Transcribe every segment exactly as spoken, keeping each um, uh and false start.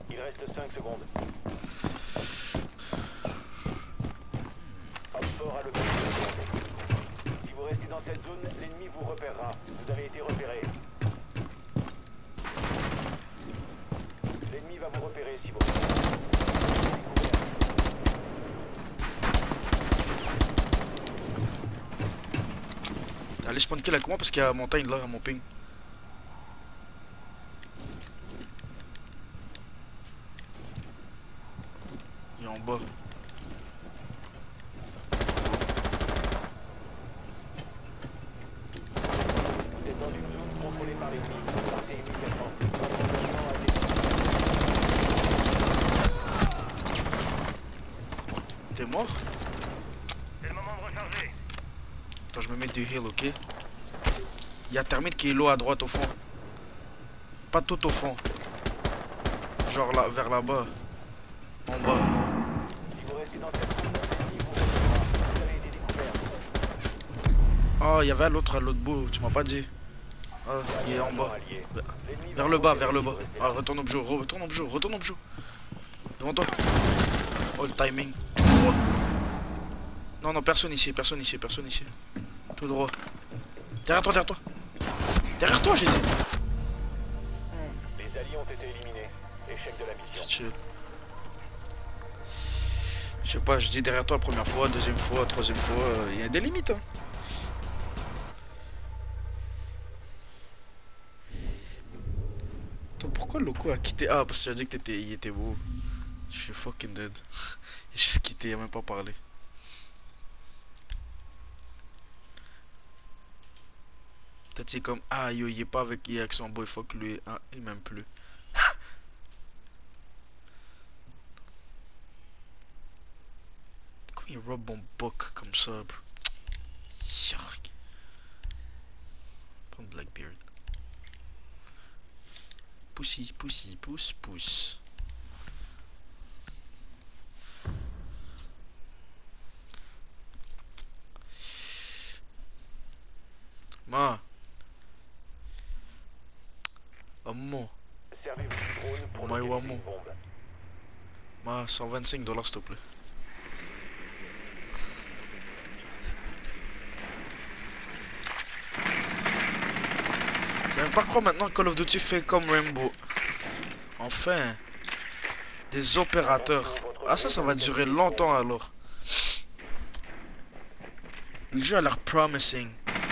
Il reste cinq secondes. Hop fort à l'objectif. Si vous restez dans cette zone, l'ennemi vous repérera. Vous avez été repéré. L'ennemi va vous repérer si vous... Allez, je prends une kill avec moi parce qu'il y a la montagne là à mon ping. Il est en bas. Vous êtes dans une zone contrôlée par l'ennemi. Partez immédiatement. T'es mort? C'est le moment de recharger. Attends, je me mets du heal, ok? Il y a Termite qui est low à droite au fond. Pas tout au fond. Genre là, vers là-bas. En bas. Si vous restez dans cette zone, l'ennemi vous repérera. Vous avez été découvert. Oh, il y avait l'autre à l'autre bout, tu m'as pas dit. Ah, il est en bas. Vers le bas, vers le bas. Ah, retourne au bijou, retourne au bijou, retourne au bijou. Devant toi. Oh, le timing. Oh. Non, non, personne ici, personne ici, personne ici. Tout droit. Derrière toi, derrière toi. Derrière toi, j'ai dit. Les alliés ont été éliminés. Échec de la mission. Chill. Je sais pas, je dis derrière toi la première fois, deuxième fois, troisième fois. Il euh, y a des limites, hein. Attends, pourquoi Loco a quitté? Ah, parce que tu as dit que t'étais, il était beau. Je suis fucking dead. Il a juste quitté, il a même pas parlé. Peut-être c'est comme, ah yo, il est pas avec, il est avec son boy, fuck lui. Ah, il m'aime plus. Comment il rob mon book comme ça, bro? Yark. Prends Blackbeard. Pussy, pussy, pousse, pousse. Ma. Amour. Servez-vous du drone pour Ma, localiser amour. une bombe. Ma, cent vingt-cinq dollars s'il te plaît. Je vais pas croire maintenant que Call of Duty fait comme Rainbow. Enfin. Des opérateurs. Ah ça, ça va durer longtemps alors. Le jeu a l'air promising.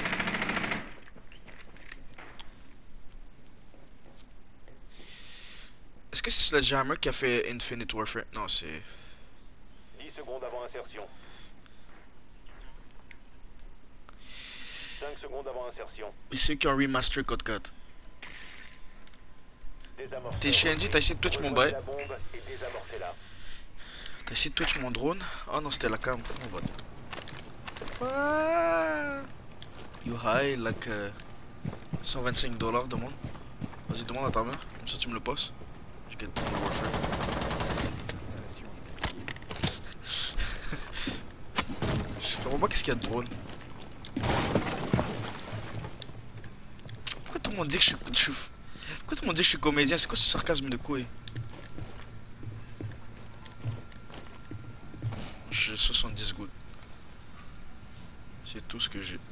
Est-ce que c'est Sledgehammer qui a fait Infinite Warfare? Non, c'est... dix secondes avant insertion. cinq secondes avant insertion. Et ceux qui ont remaster Code quatre. T'es Shenji, t'as essayé de touch mon bail. T'as essayé de touch mon drone. Oh non, c'était la cam. Oh, ah. You high, like uh, cent vingt-cinq dollars demande. Vas-y, demande à ta mère. Comme ça, tu me le passes. Je get the warfare. Je comprends pas qu'est-ce qu'il y a de drone. Pourquoi tout le monde dit que je suis... Je suis... Pourquoi tout le monde dit que je suis comédien? C'est quoi ce sarcasme de couille? J'ai soixante-dix gouttes. C'est tout ce que j'ai.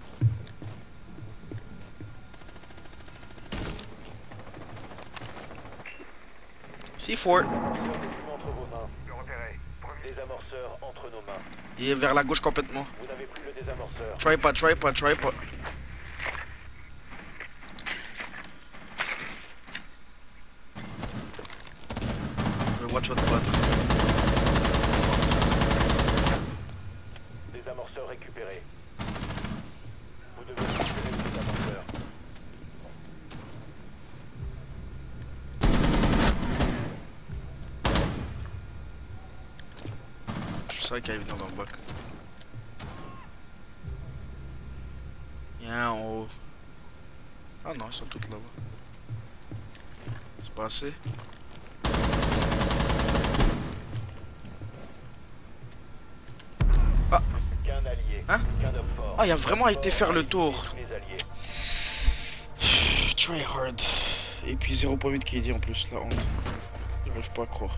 C quatre. Il est vers la gauche complètement. Try pas, try pas, try pas. Watch votre pote. Désamorceur récupéré. Vous devez récupérer le désamorceur. Je savais qu'il y avait dans le bac. Il y a un en haut. Ah non, ils sont tous là-bas. C'est pas assez. Ah. Hein? Ah, il a vraiment été faire le tour. Try hard. Et puis zéro point huit qui est dit en plus, la honte. J'arrive pas à croire.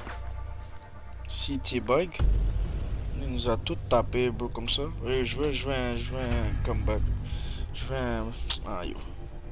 Si T-Bag, il nous a tout tapé, bro, comme ça. Oui, je veux, je veux un, je veux un comeback. Je veux un... Ah, yo.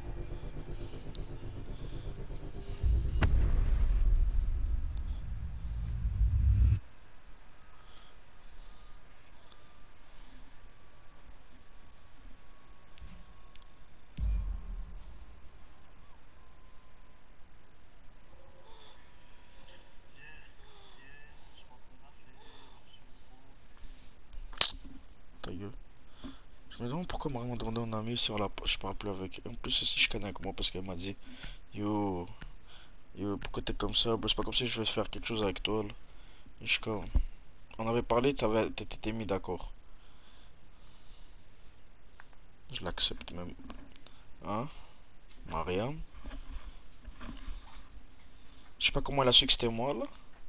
Ta gueule. Je me demande pourquoi Marie m'a demandé un ami sur la... Je parle plus avec elle. En plus, si je connais avec moi parce qu'elle m'a dit yo, yo, pourquoi t'es comme ça? Bro, c'est pas comme si je vais faire quelque chose avec toi, là. Et je suis comme... On avait parlé, t'étais mis d'accord. Je l'accepte même. Hein? Mariam? Je sais pas comment elle a su que c'était moi, là.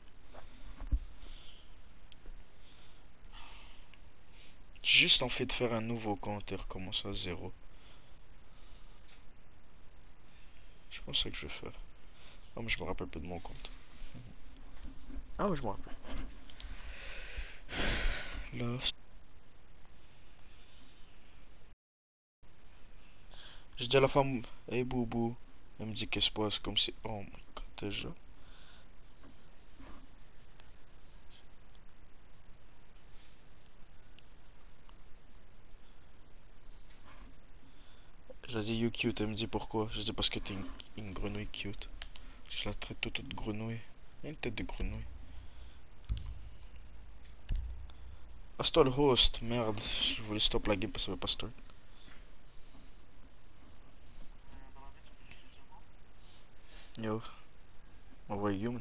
J'ai juste en fait de faire un nouveau compte et recommencer à zéro. Je pense que c'est que je vais faire. Ah, mais je me rappelle plus de mon compte. Ah, ouais, je me rappelle. Là. J'ai dit à la femme, hey boubou. Elle me dit qu'est-ce qui se passe comme si. Oh my god, déjà. J'ai dit you cute, elle me dit pourquoi. J'ai dit parce que t'es une, une grenouille cute. Je la traite toute de grenouille. Il y a une tête de grenouille. Ah, c'est toi le host, merde. Je voulais stop la game parce que ça veut pas start. Yo. Envoie human.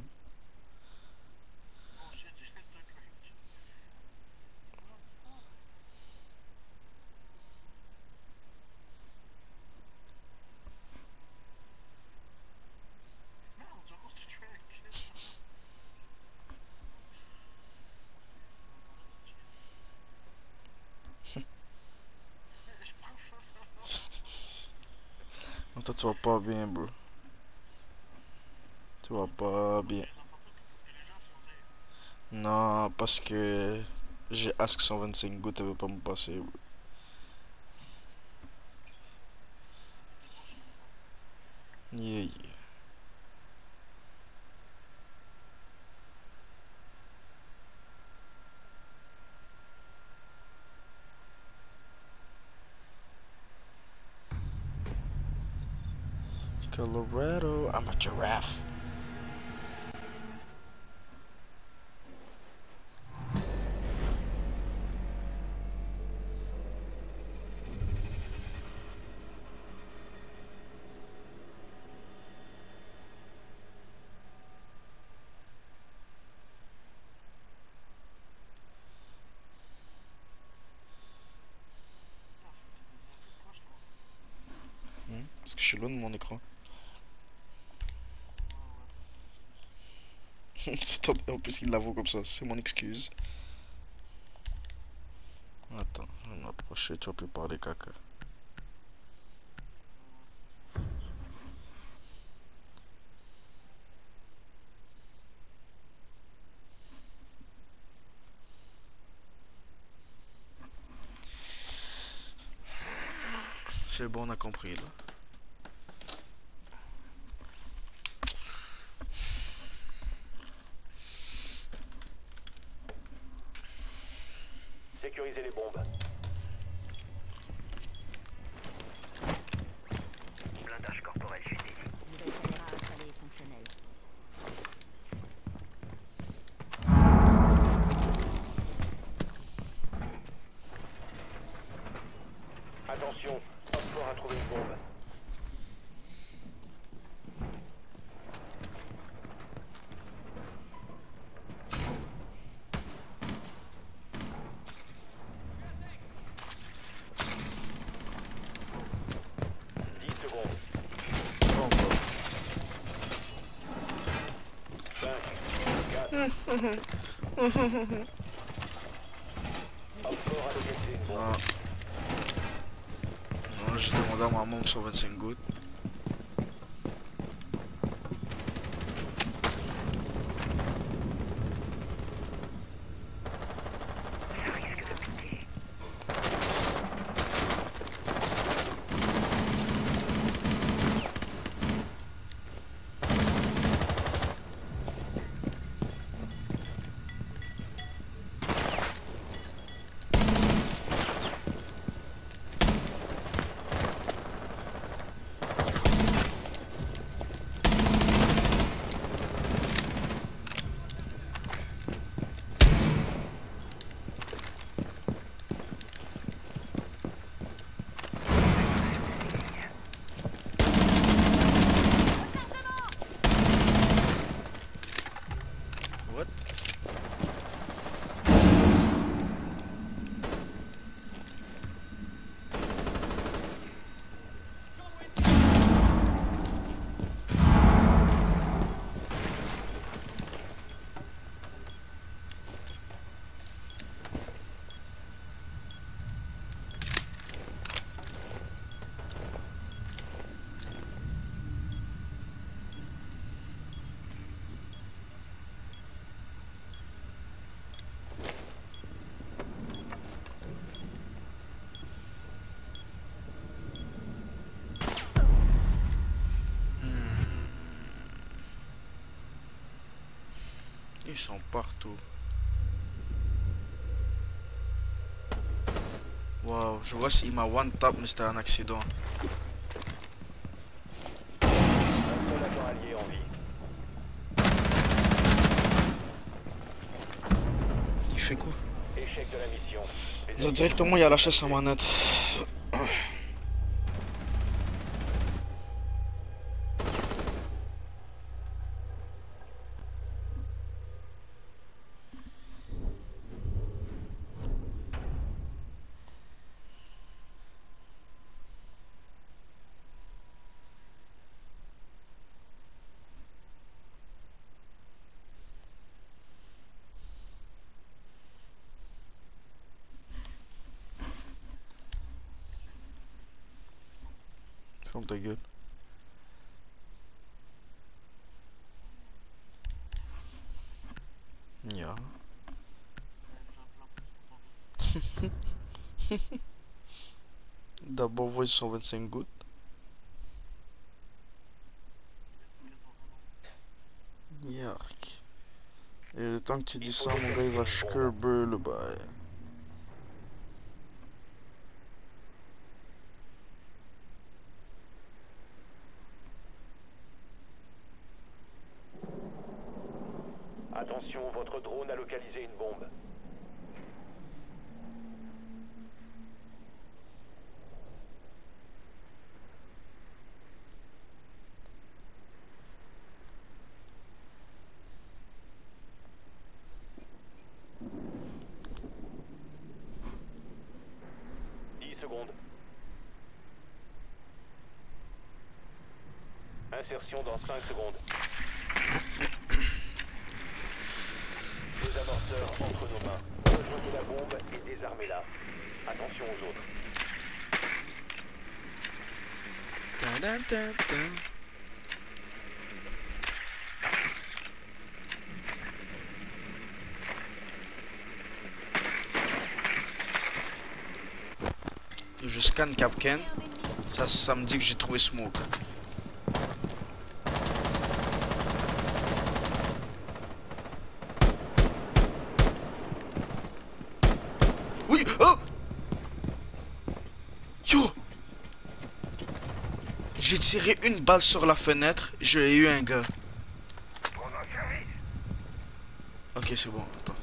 Non, toi, tu vas pas bien, bro. Tu vas pas bien. Non, parce que j'ai ask cent vingt-cinq gouttes, elle veut pas me passer, bro. Yeah, yeah. Colorado, I'm a giraffe. Hmm? Parce que je suis loin de mon écran. En plus, il l'avoue comme ça, c'est mon excuse. Attends, je vais m'approcher, tu vas plus parler caca. C'est bon, on a compris là. Sécurisez les bombes. Blindage corporel futé. Nouvelle caméra installée et fonctionnelle. Attention, Oxford a trouvé une bombe. dix secondes. Oh, bro. cinq, quatre. Oxford a localisé une bombe. Non. Non, j'ai demandé à maman cent vingt-cinq gouttes. Ils sont partout. Wow, je vois s'il m'a one tap, mais c'était un accident. Un seul agent allié en vie. Il fait quoi? Échec de la mission. Les Ça, directement, il a lâché sa manette. Ferme ta gueule. Yeah. D'abord, voix cent vingt-cinq gouttes. Yark. Et le temps que tu dis ça, mon gars, il va scurber le bail. Attention, votre drone a localisé une bombe. dix secondes. Insertion dans cinq secondes. Des amorceurs entre nos mains. Rejoignez la bombe et désarmez-la. Attention aux autres. Ta -da -ta -ta. Je scanne Capcan. Ça, ça me dit que j'ai trouvé Smoke. Oui, oh! Yo! J'ai tiré une balle sur la fenêtre, j'ai eu un gars. Ok, c'est bon, attends.